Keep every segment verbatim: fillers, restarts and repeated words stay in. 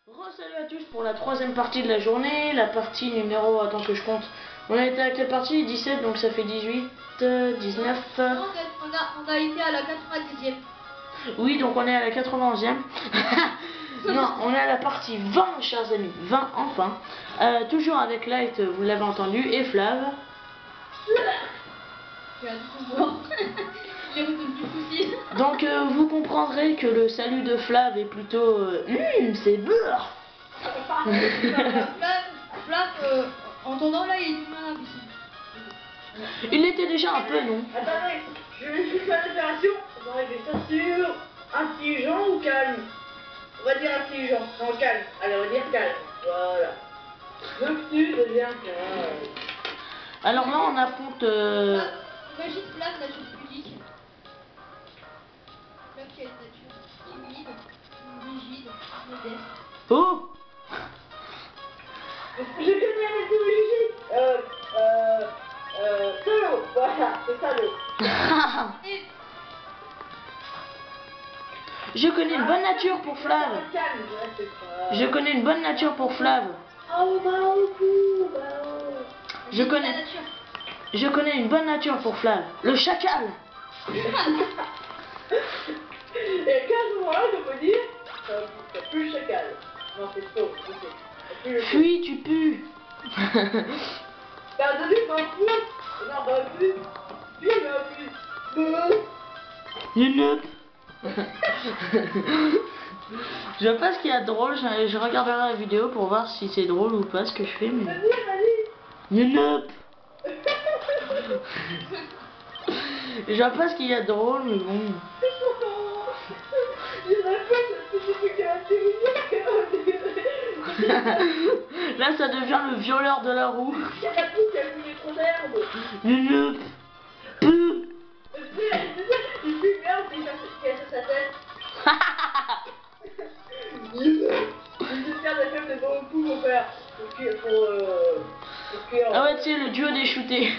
Re-salut à tous pour la troisième partie de la journée, la partie numéro, attends que je compte, on a été à quelle partie? dix-sept, donc ça fait dix-huit, dix-neuf... On a, on a été à la quatre-vingt-dixième. Oui, donc on est à la quatre-vingt-onzième. Non, on est à la partie vingt, chers amis, vingt enfin. Euh, toujours avec Light, vous l'avez entendu, et Flav. J'ai J'ai retenu du souci. Donc euh, vous comprendrez que le salut de Flav est plutôt... Euh, mmh, c'est beurre. Flav, Flav euh, en entendant là, il est humain ici. Il l'était déjà un peu, non? Attendez, je vais juste faire l'opération. On va régler ça sur intelligent ou calme. On va dire intelligent, non calme. Allez, on va dire calme. Voilà. Noctu devient calme. Alors là, on affronte... Euh... Flav, imagine Flav, nature fluidique. Flav qui a une nature timide, rigide, modeste. Oh! Je connais la méthodologie. Euh, euh, euh, salaud. Voilà, c'est salaud. Et Je connais une bonne nature pour Flav. Calme, ouais, c'est ça. Je connais une bonne nature pour Flav. Oh, bah, oh, cool, bah, oh. Je la connais, nature. je connais une bonne nature pour Flav. Le chacal. Et à ce moment-là, je peux dire, ça ça pue le chacal. Non, c'est faux, je sais. Ça pue le Fuis, tu pues. T'as donné un coup. Non, bah, plus. Puis, il a plus. Younoop. Je vois pas ce qu'il y a de drôle. Je, je regarderai la vidéo pour voir si c'est drôle ou pas ce que je fais. Mais... Vas-y, vas-y. Younoop. Je vois pas ce qu'il y a de drôle, mais bon. Là, ça devient le violeur de la roue. Il y a la pousse qui a voulu trop d'herbe. Younoop. Peu. Il pue merde, il a sur sa tête. Il se sert de la femme de bon coup, mon père. Pour que, pour, euh, pour que, Ah ouais, tu sais, le duo des shootés.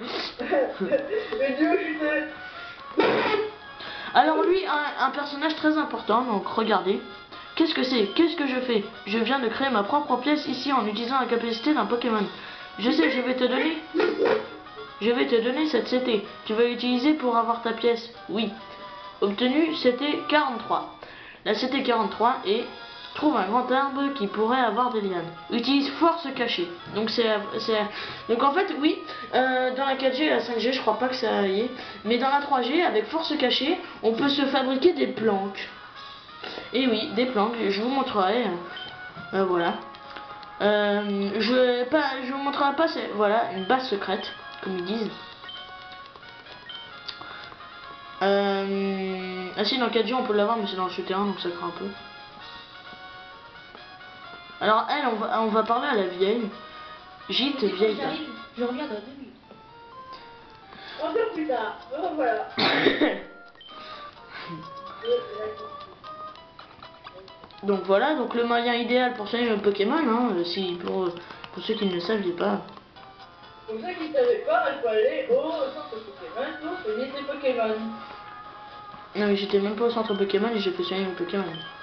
le dieu chuté. Alors lui, un, un personnage très important, donc regardez. Qu'est-ce que c'est? Qu'est-ce que je fais? Je viens de créer ma propre pièce ici en utilisant la capacité d'un Pokémon. Je sais, je vais te donner... Je vais te donner cette C T. Tu vas l'utiliser pour avoir ta pièce. Oui. Obtenu C T quarante-trois. La C T quarante-trois est... Trouve un grand arbre qui pourrait avoir des lianes. Utilise force cachée. Donc c'est... Donc en fait, oui, euh, dans la quatre G et la cinq G, je crois pas que ça y est. Mais dans la trois G, avec force cachée, on peut se fabriquer des planques. Et oui, des planques. Je vous montrerai. Euh, voilà. Euh, je pas, je vous montrerai pas. Voilà, une base secrète, comme ils disent. Euh, ah si, dans le quatre G on peut l'avoir, mais c'est dans le shooter un, donc ça craint un peu. Alors elle, on va, on va parler à la vieille. Gîte vieille. J'arrive, je reviens dans deux minutes. On se plus tard. Oh, voilà. Donc voilà, donc le moyen idéal pour soigner le Pokémon, hein, si pour, pour ceux qui ne le savaient pas. Pour ceux qui ne savaient pas, il faut aller au centre Pokémon pour soigner ses Pokémon. Non mais j'étais même pas au centre Pokémon et j'ai fait soigner mon Pokémon.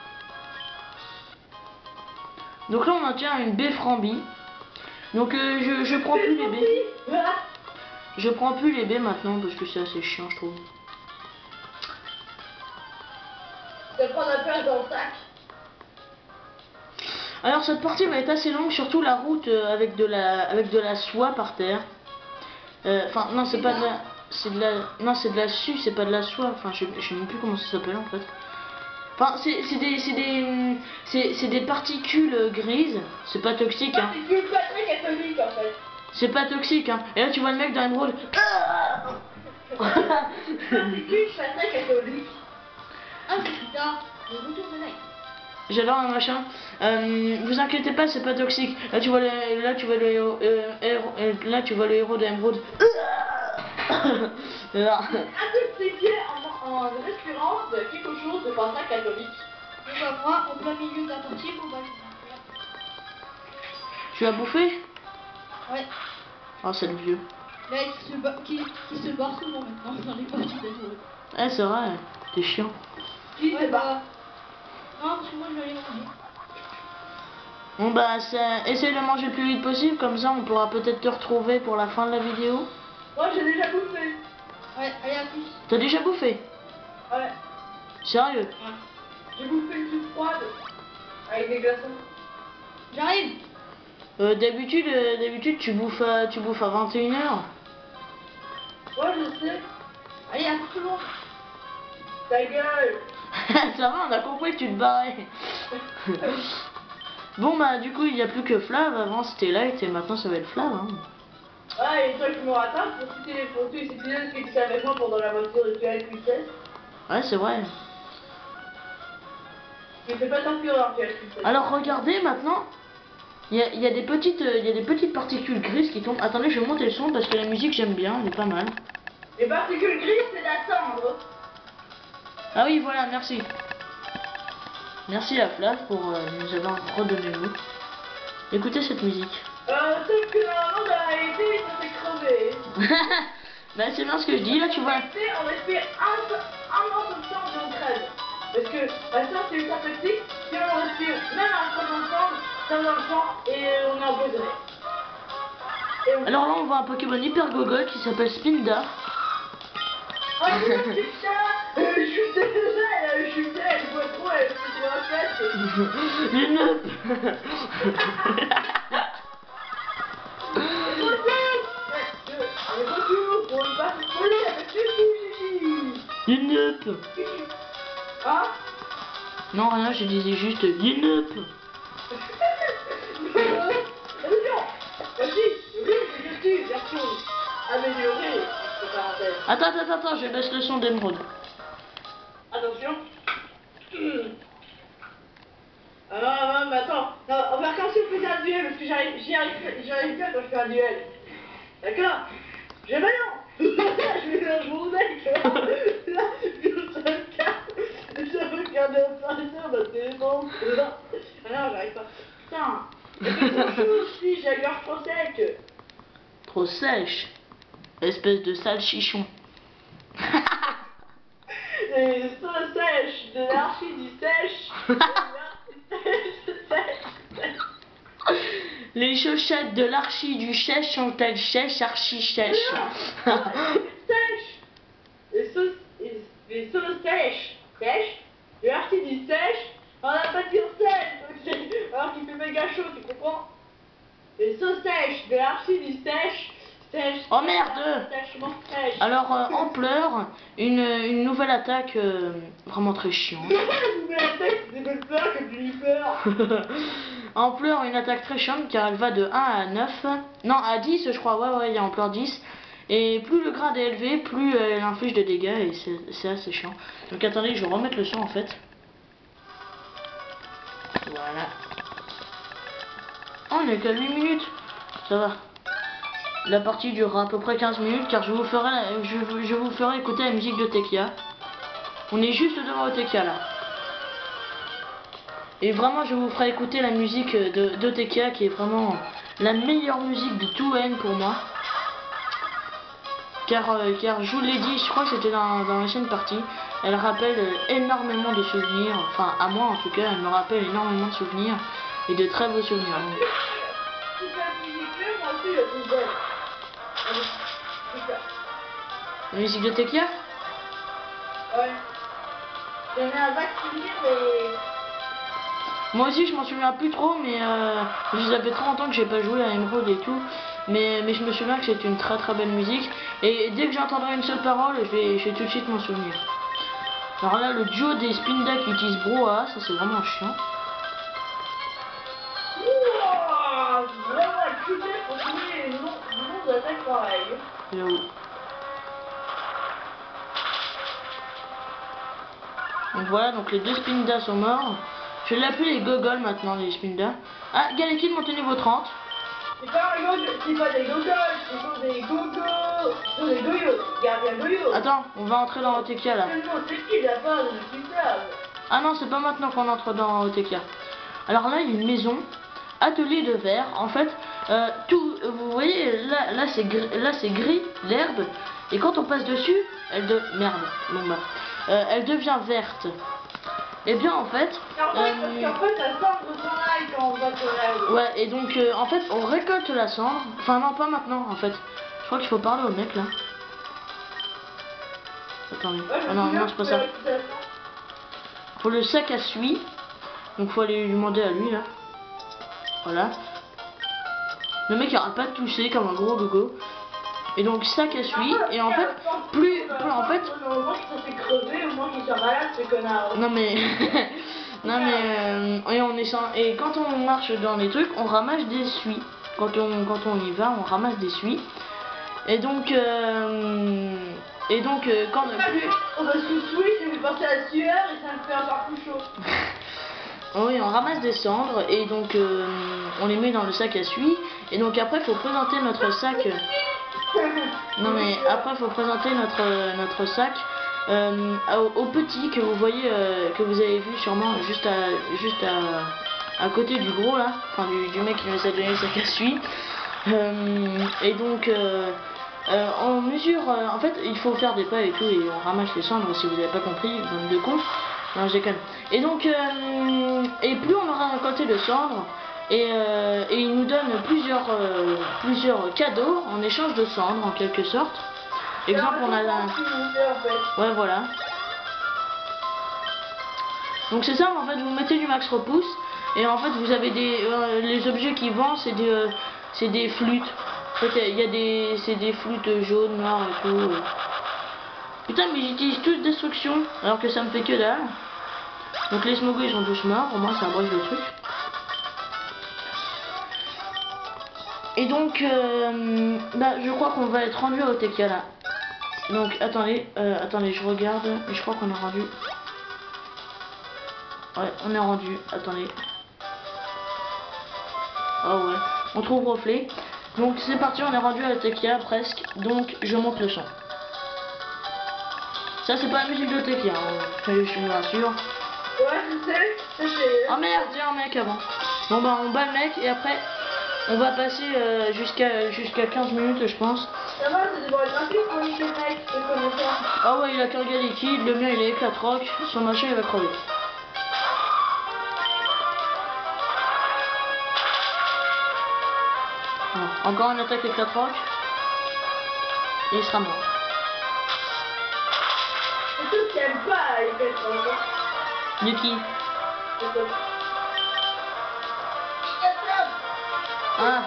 Donc là on en tient à une baie Frambi. Donc euh, je, je prends plus les baies. Je prends plus les baies maintenant parce que c'est assez chiant je trouve. De prendre la place dans le sac. Alors cette partie va être assez longue, surtout la route euh, avec de la avec de la soie par terre. Enfin euh, non c'est pas de la c'est de la non c'est de la suie, c'est pas de la soie. Enfin je, je sais même plus comment ça s'appelle en fait. Enfin c'est des c'est des c'est c'est des particules grises. C'est pas toxique hein. Particules pas très catholiques en fait. C'est pas toxique hein. Et là tu vois le mec dans Emerald. Particules pas très catholiques. Ah, c'est plus tard. Le retour de Light. J'adore un machin. Euh, vous inquiétez pas, c'est pas toxique. Là tu vois le, là tu vois le héros, euh, héros euh, là tu vois le héros d'Emerald. Intoxiqué en, en respirant de quelque chose de pas très catholique. Et bah moi, au plein milieu de la partie, bon bah Tu as bouffé? ouais. Oh c'est le vieux. Là, qui se, bat, qui, qui se barre souvent maintenant dans les parties d'Emerald. Eh c'est vrai, t'es chiant. Qui Ouais, se bah... bat? Non, parce que moi je vais aller manger. Bon bah, ça... essaye de manger le plus vite possible, comme ça on pourra peut-être te retrouver pour la fin de la vidéo. Moi j'ai déjà bouffé. Ouais, allez, à plus. T'as déjà bouffé? Ouais. Sérieux? Ouais. J'ai bouffé une soupe froide. Avec des glaçons. J'arrive. euh, D'habitude, euh, d'habitude tu bouffes, à... tu bouffes à vingt et une heures. Ouais, je sais. Allez, à tout le monde. Ta gueule. Ça va, on a compris que tu te barrais. Bon bah du coup il n'y a plus que Flav, avant c'était Light et maintenant ça va être Flav. Hein. Ah, et toi, je me rattrape pour citer les photos et ces épisodes que tu étais avec moi pendant la voiture de Tuel Princess. Ouais c'est vrai. Tu ne fais pas ta fureur, Tuel Princess. Alors regardez maintenant, il y a, y a des petites euh, y a des petites particules grises qui tombent. Attendez, je vais monter le son parce que la musique j'aime bien, elle est pas mal. Les particules grises, c'est la cendre. Ah oui voilà, merci. Merci à Flav pour euh, nous avoir redonné le mot. Écoutez cette musique. Euh, sauf que normalement, dans la réalité, ça s'est crevé. Bah c'est bien ce que je dis, là tu vois. On respire un, un morceau de sang et on crève. Parce que la sang c'est ultra toxique, si on respire même un morceau de sang, ça va dans le sang et on est empoisonné. Et on... Alors là on voit un Pokémon hyper gogol qui s'appelle Spinda. Oh putain, euh, je suis déjà, je suis déjà, je vois trop, elle se voit en fait. Une Bonjour, pour ne pas se spoiler avec les Une Hein? Non rien, je disais juste une Attention! Voici, le dessus, version améliorée, entre parenthèses. Attends, attends, attends, je baisse le son d'émeraude. Attention. Ah non, non, mais attends. Non, on va recommencer au faire un duel, parce que j'arrive, j'y arrive, j'y arrive bien quand je fais un duel. D'accord? Je vais non. Je vais dans mon mec. Là, je regarde, je regarde un dans le téléphone. Ah non, j'arrive pas. Putain. C'est trop chaud aussi, j'ai la gorge trop sec. Trop sèche. Espèce de sale chichon. Les sauces sèches de l'archi du sèche. De l'archi sèche, sèche. Les chaussettes de l'archi du chèche sont-elles sèches, archi sèches? Sèche. Les sauces, les sauces sèches, sèches. De l'archi du sèche. On n'a pas dit sèche. Alors qu'il fait méga chaud, tu comprends? Les sauces sèches de l'archi du sèche. Sèche. Oh merde! Sèchement sèche. Alors, euh, Ampleur, une, une nouvelle attaque euh, vraiment très chiante. Une nouvelle attaque, c'est des bonnes peurs comme j'ai eu peur. Ampleur, une attaque très chiante car elle va de un à neuf. Non, à dix, je crois. Ouais, ouais, il y a Ampleur dix. Et plus le grade est élevé, plus elle inflige de dégâts et c'est assez chiant. Donc attendez, je vais remettre le son en fait. Voilà. Oh, on est qu'à huit minutes. Ça va. La partie durera à peu près quinze minutes car je vous ferai, je, je vous ferai écouter la musique de Tekia. On est juste devant Tekia là. Et vraiment je vous ferai écouter la musique de, de Tekia qui est vraiment la meilleure musique de tout N pour moi. Car, euh, car je vous l'ai dit, je crois que c'était dans, dans l'ancienne partie, elle rappelle énormément de souvenirs, enfin à moi en tout cas, elle me rappelle énormément de souvenirs et de très beaux souvenirs. Si ça musique moi aussi, je suis belle. La musique de Tekia? Ouais. J'en ai un vague souvenir, mais... Moi aussi je m'en souviens plus trop, mais euh, ça fait trop longtemps que j'ai pas joué à Emerald et tout. Mais, mais je me souviens que c'est une très très belle musique. Et dès que j'entendrai une seule parole, je vais, je vais tout de suite m'en souvenir. Alors là, le duo des Spinda qui utilise Broa, ça c'est vraiment chiant. Wouah, vraiment culé pour trouver le nom du nom d'attaque pareil. J'avoue. Donc voilà, donc les deux Spinda sont morts. Je vais l'appeler les gogols maintenant, les Spinda. Ah, Galekin monte au niveau trente. C'est pas un gogo, c'est pas des gogols, ce sont des gogos. Ce sont des goyos, gardien goyos. Attends, on va entrer dans Otekia là. C'est le nom, c'est qui la base de Spinda? Ah non, c'est pas maintenant qu'on entre dans Otekia. Alors là, il y a une maison, atelier de verre. En fait, euh, tout, vous voyez, là, là c'est gris, là c'est gris, l'herbe. Et quand on passe dessus, elle de merde, bon bah, euh, elle devient verte. Et bien en fait, En fait, euh, parce qu'en fait, la cendre s'en aille quand on va tonnerre. Ouais, et donc euh, en fait on récolte la cendre. Enfin non, pas maintenant en fait. Je crois qu'il faut parler au mec là. Attendez. Ouais, je Ah non, me souviens non, c'est pas que ça. c'était la- Faut le sac à suie. Donc faut aller lui demander à lui là. Voilà. Le mec il arrête pas de tousser comme un gros gogo. Et donc sac à suie. Et en fait, plus, plus en fait. Normalement, je suis censé crever, au moins qu'ils soient malades, ces connards. Non mais. non mais. euh, et, on est sans- et quand on marche dans les trucs, on ramasse des suies. Quand on, quand on y va, on ramasse des suies. Et donc. Euh, et donc euh, quand plus. On va sous switch, je vais penser à la sueur et ça me fait encore plus chaud. Oui, on ramasse des cendres et donc euh, on les met dans le sac à suie. Et donc après, il faut présenter notre sac. Non mais après, il faut présenter notre notre sac euh, au, au petit que vous voyez, euh, que vous avez vu sûrement juste à juste à, à côté du gros là, enfin du, du mec qui nous a donné le sac à suie. Euh, et donc euh, euh, on mesure, euh, en fait, il faut faire des pas et tout et on ramasse les cendres si vous n'avez pas compris, bande de cons. Non, je déconne. Et donc, euh, et plus on aura récolté de cendres, et, euh, et il nous donne plusieurs, euh, plusieurs cadeaux en échange de cendres, en quelque sorte. Exemple, on a la... Ouais, voilà. Donc c'est ça, en fait, vous mettez du max repousse, et en fait, vous avez des... Euh, les objets qui vendent, c'est des, euh, c'est des flûtes. En fait, il y a des... C'est des flûtes jaunes, noires et tout. Putain, mais j'utilise toute destruction, alors que ça me fait que dalle. Donc les smogos ils sont tous morts, au moins ça abrège le truc. Et donc, euh, bah, je crois qu'on va être rendu à Otekia là. Donc attendez, euh, attendez, je regarde, mais je crois qu'on est rendu. Ouais, on est rendu, attendez. Oh ouais, on trouve reflet. Donc c'est parti, on est rendu à Otekia presque, donc je monte le son. Ça c'est pas la musique d'Otekia, hein. je, je me rassure. Ouais, je sais, ça c'est... Oh merde, j'ai un mec avant. Bon bah on bat le mec et après on va passer euh, jusqu'à jusqu'à quinze minutes je pense. Ça va, ça devrait être rapide pour niquer le mec, je connais pas. Ah ouais, il a cargué liquide, le mien il est éclatroc, son machin il va crever. Alors, encore une attaque éclatroc. Et il sera mort. C'est tout ce qu'il aime pas, les pétrole. De qui? Ah.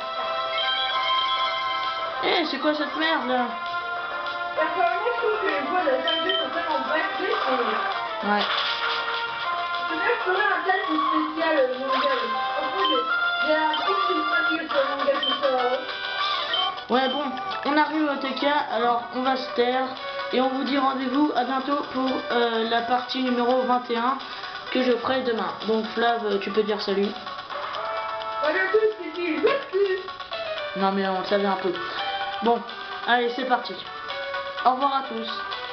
Eh, c'est quoi cette merde là? Personnellement, je trouve que les voix de la cinq G sont tellement bâclées que... Ouais. Je veux je ferais un test spécial euh, manga. Franchement, j'ai j'ai un petit film sur le manga qui sort. Ouais bon, on arrive au T K, alors on va se taire et on vous dit rendez-vous à bientôt pour euh, la partie numéro vingt et un que je ferai demain. Donc Flav, tu peux dire salut. Salut à tous, ici, merci. Non mais on le savait un peu. Bon, allez c'est parti. Au revoir à tous.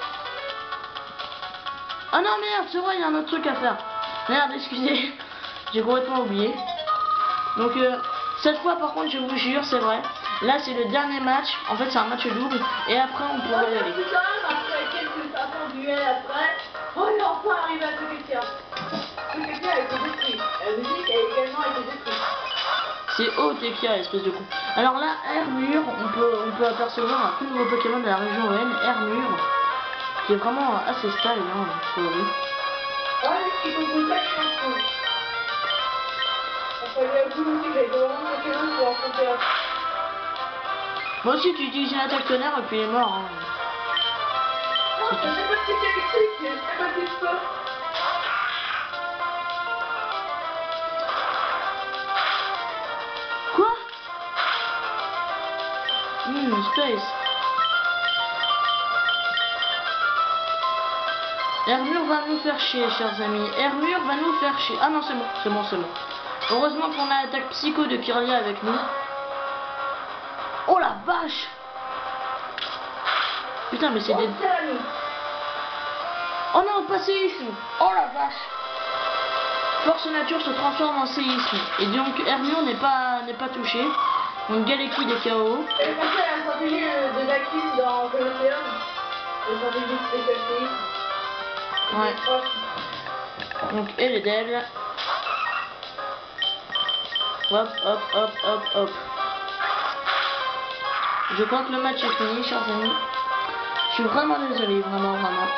Ah non merde, c'est vrai, il y a un autre truc à faire. Merde, excusez, j'ai complètement oublié. Donc euh, cette fois par contre je vous jure, c'est vrai. Là c'est le dernier match, en fait c'est un match double et après on pourra y aller. Putain, après quelques façons de duel après, on est enfin arrivé à Toketia. Toketia a été détruit. La musique a également été détruite. C'est Otekia, espèce de con. Alors là, Hermure, on peut, on peut apercevoir un tout nouveau Pokémon de la région O N, Hermure, qui est vraiment assez style, hein, faut avouer. Ouais, il faut que vous sachiez un peu. Enfin, il y a beaucoup aussi que j'ai vraiment Pokémon pour affronter un... Moi aussi, tu utilises une attaque tonnerre et puis il est mort. Hein. Non, c'est pas si électrique, c'est pas si fort. Quoi? Hmm, space. Hermure va nous faire chier, chers amis. Hermure va nous faire chier. Ah non, c'est bon, c'est bon, c'est bon. Heureusement qu'on a l'attaque psycho de Kirlia avec nous. Oh la vache! Putain, mais c'est des... Oh non, pas séisme! Oh la vache! Force nature se transforme en séisme. Et donc Hermure n'est pas n'est pas touché. Donc Galeki des K O. Elle est passée à la stratégie de, de Dakin dans Colosseum. La stratégie de spécial séisme. Ouais. Donc elle est dead. Hop, hop, hop, hop, hop. Je crois que le match est fini, chers amis. Je suis vraiment désolé, vraiment, vraiment.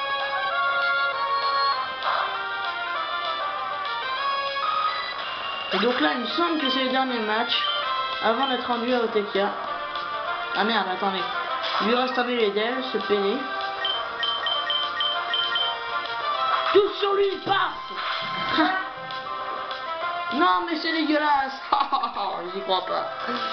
Et donc là, il me semble que c'est le dernier match avant d'être rendu à O T K. Ah merde, attendez. Il lui reste un Bélédel, ce Pélé. Tous sur lui, paf. Non, mais c'est dégueulasse. J'y crois pas.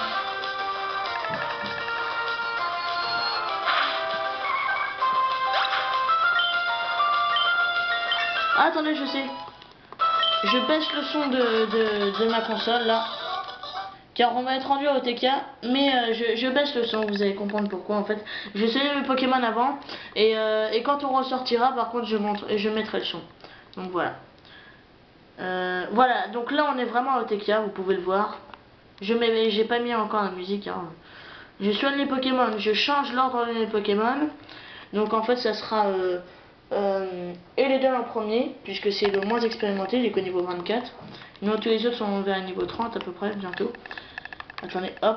Ah, attendez, je sais. Je baisse le son de, de, de ma console là. Car on va être rendu à O T K. Mais euh, je, je baisse le son, vous allez comprendre pourquoi en fait. Je sais le Pokémon avant. Et, euh, et quand on ressortira, par contre, je montre et je mettrai le son. Donc voilà. Euh, voilà, donc là on est vraiment à O T K, vous pouvez le voir. Je mets, j'ai pas mis encore la musique. Hein. Je soigne les Pokémon, je change l'ordre des Pokémon. Donc en fait ça sera euh, euh, Elédel en premier, puisque c'est le moins expérimenté, il est qu'au niveau vingt-quatre. Non, tous les autres sont vers le niveau trente à peu près, bientôt. Attendez, hop.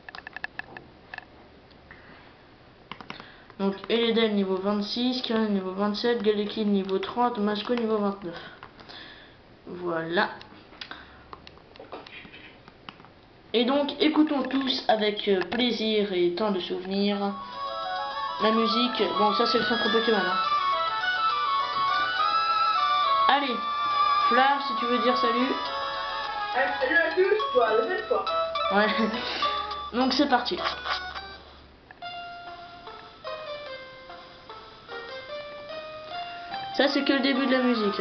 Donc Elédel niveau vingt-six, Kyurem niveau vingt-sept, Galekid niveau trente, Masco niveau vingt-neuf. Voilà. Et donc, écoutons tous avec plaisir et tant de souvenirs la musique. Bon, ça c'est le centre Pokémon. Hein. Allez, Fleur, si tu veux dire salut. Allez, salut à tous, toi, le même fois. Ouais. Donc c'est parti. Ça c'est que le début de la musique.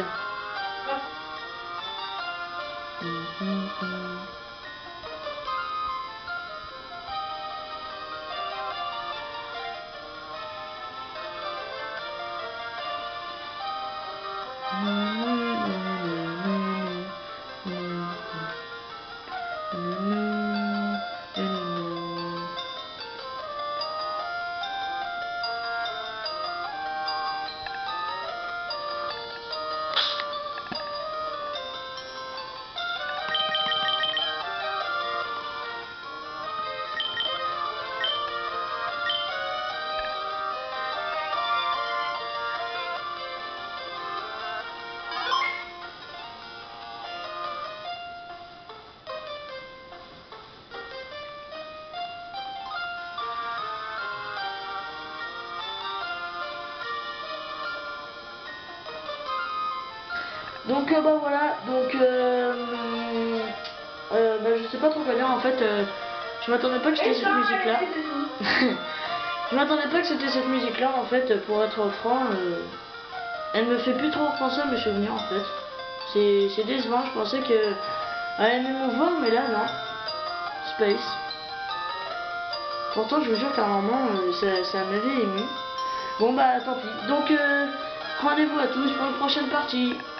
Donc euh, bah voilà, donc euh, euh, bah, je sais pas trop quoi dire en fait, euh, je m'attendais pas que c'était cette musique là. Je m'attendais pas que c'était cette musique là en fait, pour être franc, euh, elle me fait plus trop repenser à mes souvenirs en fait. C'est décevant, je pensais que elle allait m'émouvoir mais là non. Space. Pourtant je vous jure qu'à un moment euh, ça, ça m'avait ému. Bon bah tant pis. Donc euh, rendez-vous à tous pour une prochaine partie.